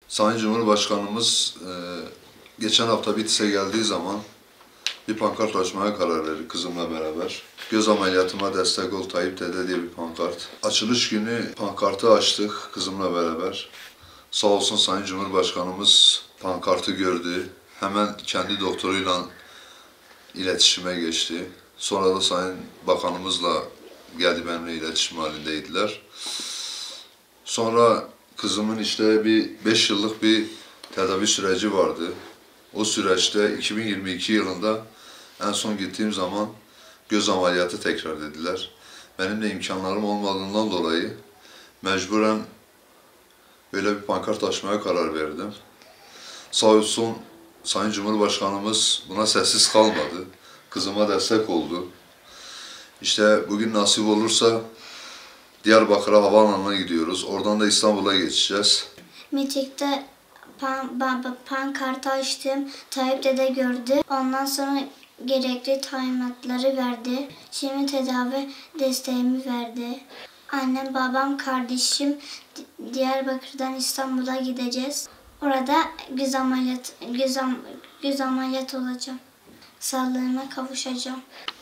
Sayın Cumhurbaşkanımız geçen hafta Bitlis'e geldiği zaman bir pankart açmaya karar verdi kızımla beraber. Göz ameliyatıma destek ol Tayyip Dede diye bir pankart. Açılış günü pankartı açtık kızımla beraber. Sağ olsun Sayın Cumhurbaşkanımız pankartı gördü. Hemen kendi doktoruyla iletişime geçti. Sonra da Sayın Bakanımızla geldi, benimle iletişim halindeydiler. Sonra kızımın işte bir 5 yıllık bir tedavi süreci vardı. O süreçte 2022 yılında en son gittiğim zaman göz ameliyatı tekrar dediler. Benim de imkanlarım olmadığından dolayı mecburen böyle bir pankart açmaya karar verdim. Sağ olsun Sayın Cumhurbaşkanımız buna sessiz kalmadı. Kızıma destek oldu. İşte bugün nasip olursa Diyarbakır'a havaalanına gidiyoruz. Oradan da İstanbul'a geçeceğiz. Mitik'te pankartı açtım. Tayyip Dede gördü. Ondan sonra gerekli talimatları verdi. Şimdi tedavi desteğimi verdi. Annem, babam, kardeşim Diyarbakır'dan İstanbul'a gideceğiz. Orada göz ameliyat olacağım. Sağlığıma kavuşacağım.